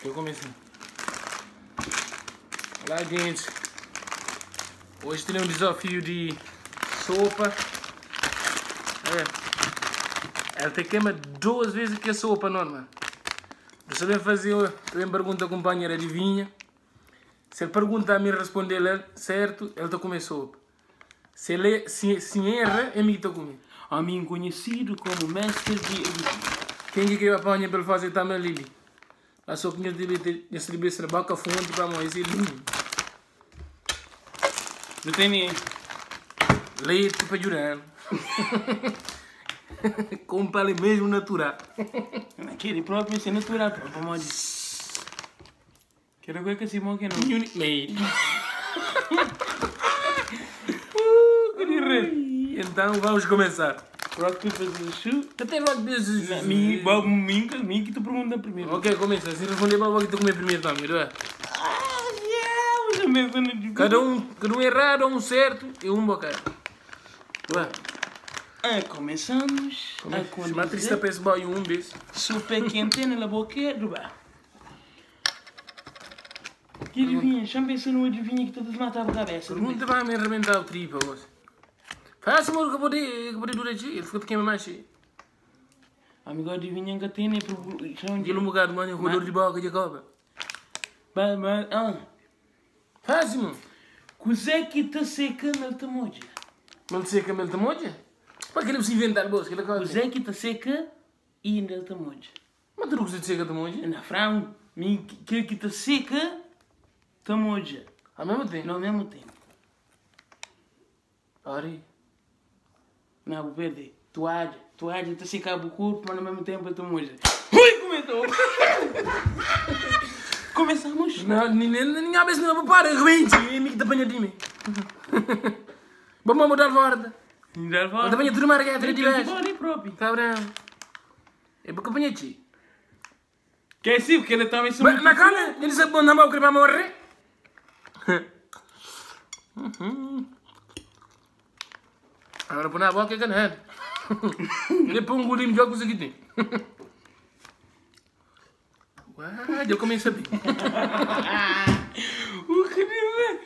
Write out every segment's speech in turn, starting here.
Eu comecei. Olá, gente. Hoje tem um desafio de sopa. Ela te queima 2 vezes que a sopa normal. Você vai fazer uma pergunta à companheira adivinha. Se ele pergunta a mim responder certo, ele está comer sopa. Se ele erra, é mim que está comer. A mim conhecido como mestre de edição. Quem que apanha para ele fazer também ali? A sopinha de distribuir na boca fonte para morrer lindo. Não tem nem. Leite para jurar. Compra ele mesmo natural. Aquele próprio é natural, para modo. Quero ver que se moque não. Meio. Então Então vamos começar. rock, paper, scissors. Até rock desses. Mim que tu pergunta primeiro. Ok, começa. Se responder para o que tu comer primeiro também, não é? Cada um errado, um certo e um bocado. Começamos Se uma triste peça vai um vez. Super quente na boca do bar. Que adivinha? Já pensou no adivinha que todos matavam a cabeça? Pergunta vai me arrebentar o tripa, você. Faz amor que pode durar aqui. Ele ficou pequeno mais cheio. Amigo, adivinha que tem, né? E no lugar do manhã, com dor de boca de cobra. Faz, mano. Cosé que está seca na tamoja. Mas você camelo de moja? Para que ele precisa inventar bolsa? Cosé que está seca e na tamoja. Mas tu não precisa de seca de moja? Na frão, que está seca, tamoja. Ao mesmo tempo? Não, ao mesmo tempo. Ori. Não, vou perder. Toalha está seca o corpo, mas ao mesmo tempo a tamoja. Ui, comentou! Começamos? Não, ninguém a vez não vai parar. Rebente. É mim que te apanha de mim. Vamos mudar a borda. Já vai. Mas apanha tudo margueta. Ele tivesse. Ali próprio. Cabrão. É porque apanha ti. Que é sim, porque ele também se Na cana, ele sabe onde vai o para morrer. Agora põe na boca e caneta. Ele põe um golinho de óculos aqui dentro. Uau, eu comecei a ver. O que dizer?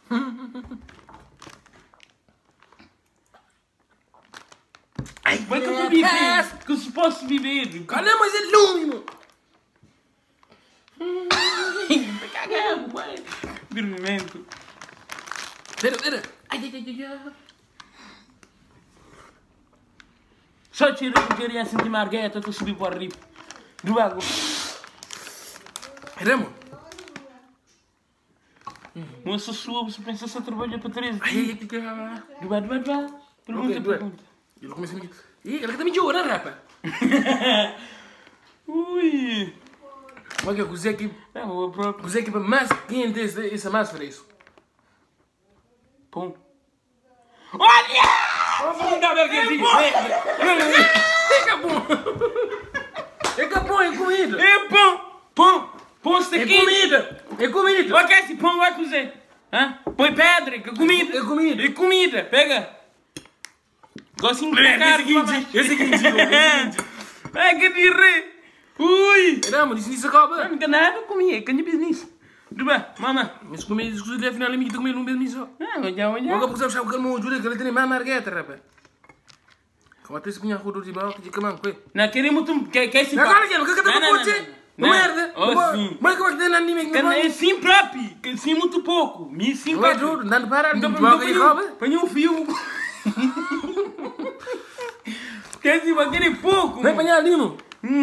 Ai, Mas que eu beber? Que eu se posso beber? Calma, mas é lúmino. Cagamos, mãe. Dormimento. Pera. Ai. Só tirei porque eu queria sentir margueta, tu subiu para arriba. Do água. Remo. Moça sua, você pensa se eu trabalho para 13 Ai, dias? que... Pergunta. Eu não comecei a me... Ih, ela que tá me chorando, rapaz. Ui. Olha, eu cozinhei aqui... É o próprio. Cozinhei aqui para mais quente esse mais fresco. Pum. Olha! Vamos dar uma quentinha. É bom, é comida. É pão. Pão está É aqui. comida. Ok, esse pão vai cozer. Hã? Põe pedra, que é comida. É comida. É comida, pega. Gostinho de pecar. Esse aqui. É que de rei. Ui. Remo, isso acaba. Não me enganava, comia, que é business. Tudo bem, mama. Mas comida, isso afinal é mim que tu comendo um mesmo só. Olha. Logo porque sabes que ele me ajuda, que ele tem mais margueta, rapaz. Como até se punha a rua de balcão, de camão, que? Não, queremos tu, que é esse Não, cara, que tá com você? Não merda. Sim. Mas como é que tem anime que não é sim próprio, que sim muito pouco. Me sim Vai próprio. tudo, dando para, não vai ganhar rouba. Põe um fio. Quer dizer, vai querer pouco. Vai apanhar ali, mano.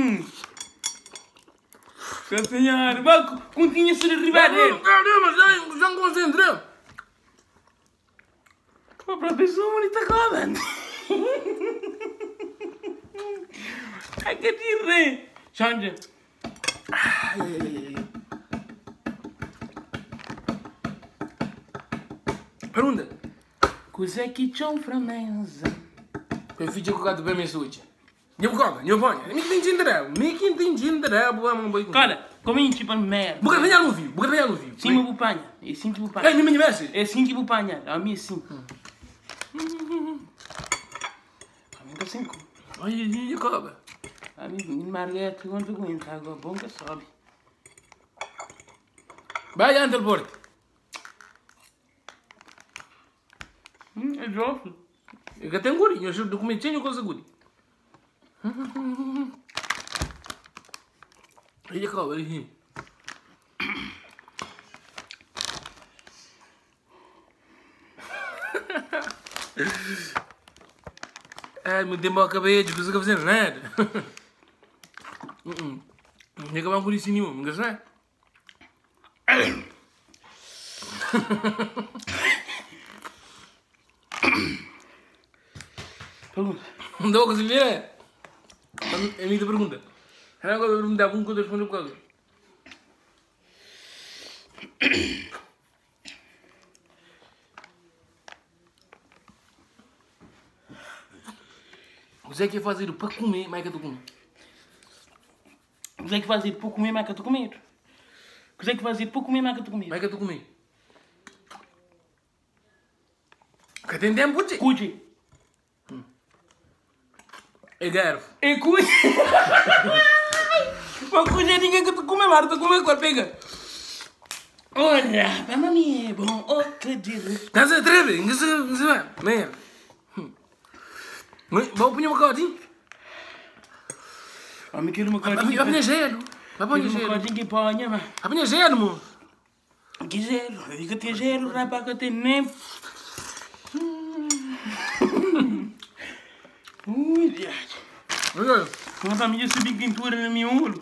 Seu senhor, vai continha se derribar dele. Caramba, já me concentrei. A própria pessoa bonita cobra. É que dire. Xande. Pergunta. Cos'è che c'è un frammesa? Eu fiz o gato bem me suja. Eu como, eu ponho. Me que entendi, vamos boi. Cara, cominci per merda. Buca venha no viu. Sim, me bupanha. E sim que bupanha. Ei, me investe. É sim que bupanha. A mim sim. A mim tá 5. Ai, cobra. A mim, Marguerite, quanto aguenta? Água bom que sobe. Vai ante o porto. É jovem. Eu que tenho guri, eu documentinho coisa guri. Ele acaba, ele ri. Ai, meu tempo acabei de conseguir fazer nada. Nem acabar com isso nenhum, não gostei? Pergunta. Não deu a conseguir ver? É a minha pergunta. Agora eu vou perguntar como que eu respondo por causa. O Zé que ia fazer para comer, mais que tu comer. O que é que fazer para comer, mais que tu comer? O que é que fazer para comer, mais que tu comer? Mais que tu comer. Que tem tempo, tio. Cuide. É garfo. É cuide. Mas cuide é ninguém que tu come, Marta. Come agora, pega. Olha, para mim é bom. Oh, que dizer. Estás a tremer? Não se vai. Merda. Vou pôr uma codinha. Me quero uma codinha. Vai pôr gelo. Vai pôr Quero uma gelo. codinha que põe, mano. Vai pôr gelo, amor. Que gelo? Eu digo que tem gelo, rapaz, que eu tenho nem... Ui, Deus. Olha. Uma família subir pintura no meu olho.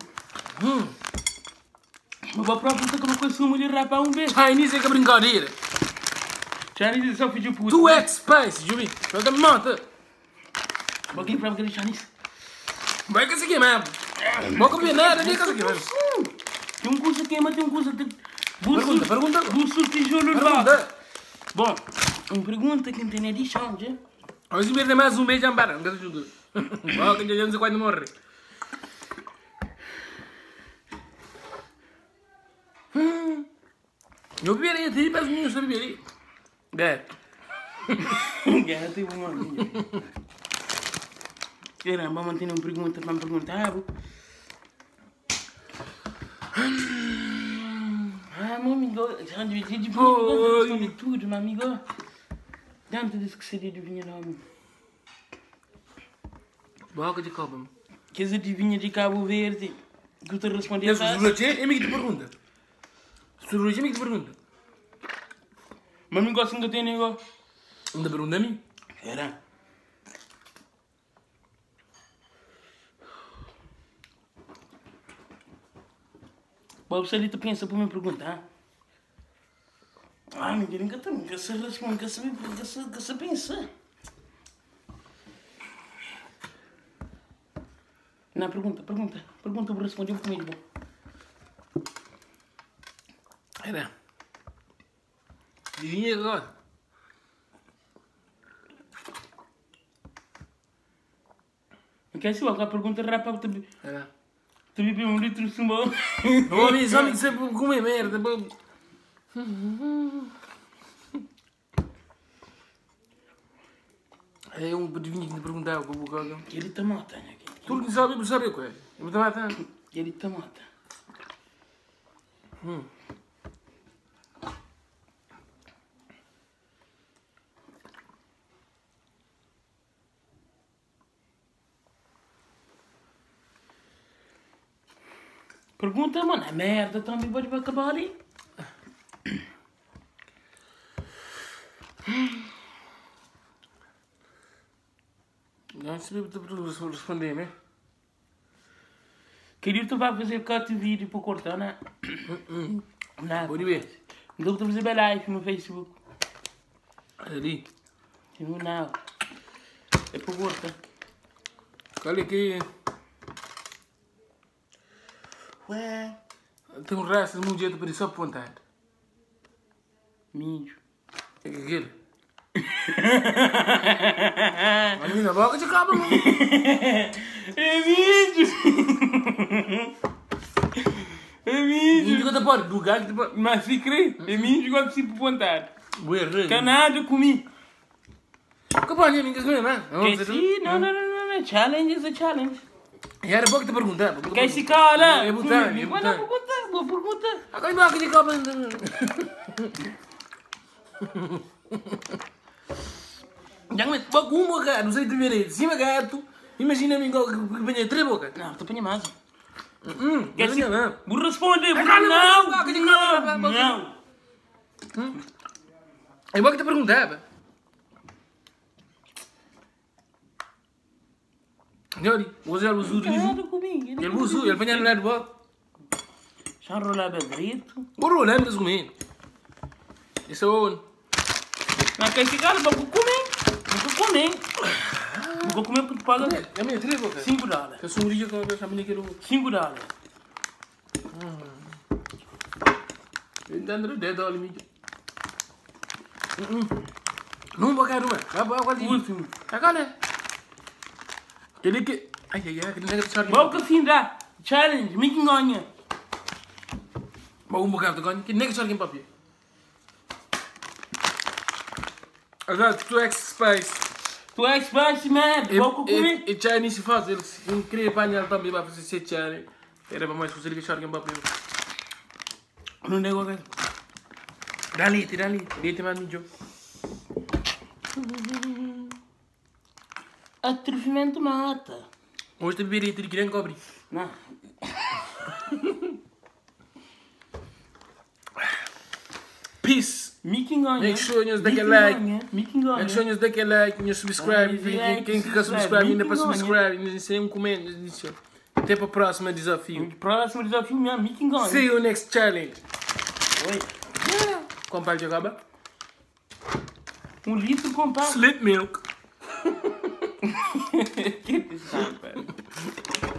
Mas vou próprio que eu não consumo de rapaz um beijo. Chinese é que brincadeira. Chinese é só filho puto. Tu é space, Jumi. Vai dar mata. Vou aqui para aquele Chinese. Vai que se queimar. Vou comer nada, nem que se queimar. Tem um curso aqui, mas tem um curso de... Pergunta. Buço tijolo de Pergunta. Bom, uma pergunta que não tem edição, já? Vamos ver mais um beijo, Ambara. Não quero ajudar. Ó, que já não sei quando morre. Eu beberia, tem para os meninos, eu beberia. Gato. Gato e uma amiga. Caramba, mantém uma pergunta para me perguntar. Meu amigo, já devia de tudo, meu amigo. Tanto disse que seria adivinha não. Boca de copa. Que as adivinha de Cabo Verde. Que eu te respondi a Se o Surujê é amigo de pergunta. Se o Surujê é amigo de pergunta. Mas não gosto de ter negócio. Ainda pergunta a mim. Era. Bom, você ali tu pensa para me perguntar. Ai, ninguém nunca se responde, nunca se pensa. Não, pergunta, eu vou responder comigo. Era. Adivinha agora. Não quer se a pergunta rápida também. Era. Tu bebeu um litro de sumo. Ô, amigos, homens sempre comer merda. É um adivinha que me perguntava com o bocado. Ele te mata, né? Tu não sabe o que é. Eu me mata. Ele te mata. Pergunta, mano, é merda, também vai acabar ali. Não sei se responder, né? Queria tu vai fazer cut vídeo para cortar, né? Não. Pode ver. Então tu fazer live no Facebook. Olha ali. Não. É para cortar. Olha aqui. Ué. Tem um raço de um jeito para ir só apontar. Mídio. É que aquele. A minha boca de cabo, mano. É mídio. É mídio. Mídio que te pode, do gajo que te pode. Mas se crê, é mídio que se apontar. Boa, rei. Canado comi. Que pode, ninguém se vê, né? Que sim, não. Challenge is a challenge. E era bom que te perguntar. Quem se cala? É botar, é Boa botar. pergunta. Agora não há que acaba. Já me toca uma cara, não sei te ver aí. De cima gato. Imagina-me igual que venha três boca. Não, tu apanha mais. Quer dizer, não. Vou responder. Não. É bom que te perguntava. Olha, hoje ele usou Cuidado comigo. ele usou, ele venha lá de volta. Já rolava grito. Borrou, lembra-se comigo. Isso é onde? Não quer ficar, vou comer. Vou comer. Vou comer porque tu paga É minha três boca. $5. Eu sou um dia que eu vejo a menina que eu... $5. Entendo o dedo, olha, mídia. Não vou querer uma. Vai, Último. agora. Aquele que... Ai, aquele negro de charme. Vou que fim dá. Challenge, me ganha. Vou bocado de ganho. Que negro de charme em papel. Agora, tu é Space. Tu és baixo, man. Vou comer. E Chinese se faz. Ele queria apanhar também para fazer ser Chinese. Era para mais fazer que charme em papel. Não nego a Dali. Dali mais mídia. Atrevimento mata. Hoje te beberia ter que nem cobre. Não. Peace. Mickey ganha. Make sure you daquele like. Mickey ganha. Make sure you daquele like, you subscribe. Quem quer subscribe ainda para subscribe, ainda sem um comento. Até para o próximo desafio. Próximo desafio mesmo, Mickey ganha. See you next challenge. Oi. Comprar de acaba? 1 litro comprar. Slit milk. Que saco, velho.